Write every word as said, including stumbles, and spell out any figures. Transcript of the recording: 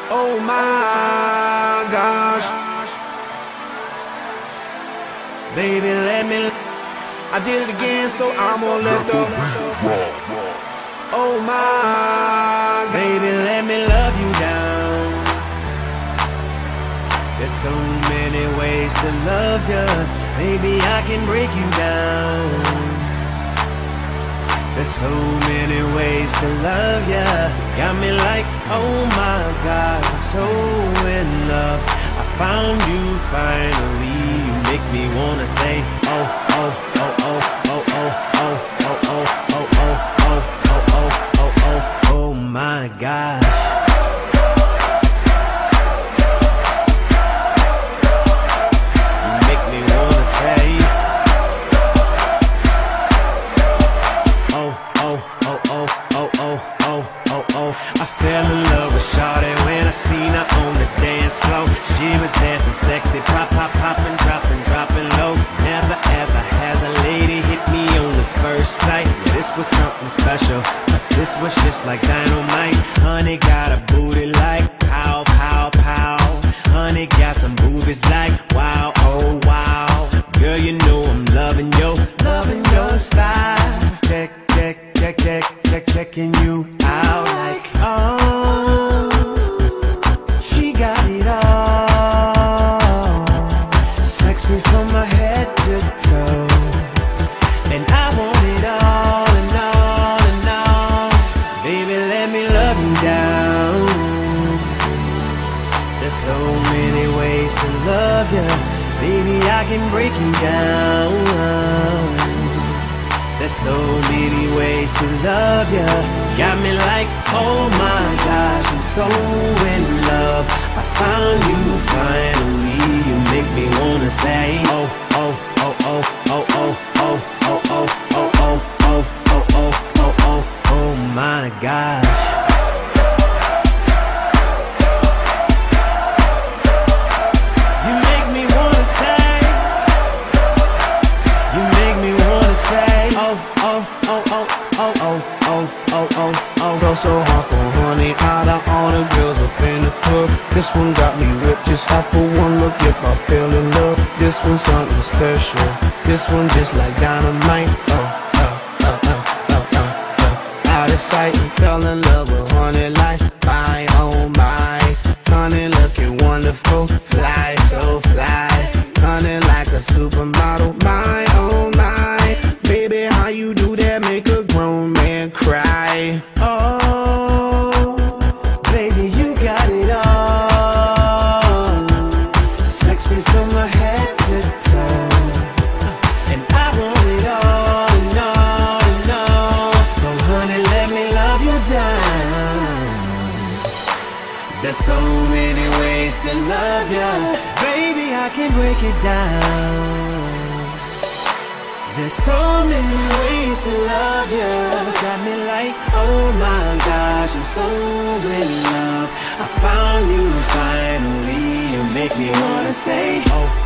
Oh my gosh, baby, let me. I did it again, so I'm gonna let the. Oh my, baby, let me love you down. There's so many ways to love you, baby, I can break you down. There's so many ways to love ya. Got me like, oh my God, I'm so in love. I found you finally. You make me wanna say, oh, oh, oh, oh, oh, oh, oh, oh, oh, oh, oh, oh, oh, oh, oh, oh, oh my God. You make me wanna say, I fell in love with Shawty when I seen her on the dance floor. She was dancing sexy, pop, pop, poppin', droppin', droppin' low. Never ever has a lady hit me on the first sight. Yeah, this was something special. This was just like dynamite. Honey got a booty like pow, pow, pow. Honey got some boobies like wow, oh wow. Girl, you know I'm loving yo, loving your style. Check, check, check, check, check, checking you out like, oh, she got it all. Sexy from my head to toe, and I want it all and all and all. Baby, let me love you down. There's so many ways to love you, baby, I can break you down. There's so many ways to love ya. Got me like, oh my gosh, I'm so in love. I found you finally. You make me wanna say, oh, oh, oh, oh, oh, oh, oh, oh, oh, oh, oh, oh, oh, oh, oh, oh, oh my gosh. You make me wanna say, you make me wanna say, oh, oh, oh, oh, oh, oh, oh, oh, oh, oh. Felt so hard for honey, out of all the girls up in the club. This one got me whipped just off for one look. If I fell in love, this one's something special. This one just like dynamite. Oh, oh, oh, oh, oh, oh, oh. Out of sight and fell in love with honey like my, oh my. Honey looking wonderful, fly, so fly. Honey like a supermodel, my, oh my. Baby, how you do that make a grown man cry? Oh, baby, you got it all. Sexy from my head to toe, and I want it all and all and all. So honey, let me love you down. There's so many ways to love ya, baby, I can break it down. There's so many ways to love you. Got me like, oh my gosh, I'm so in love. I found you finally. You make me wanna say, oh,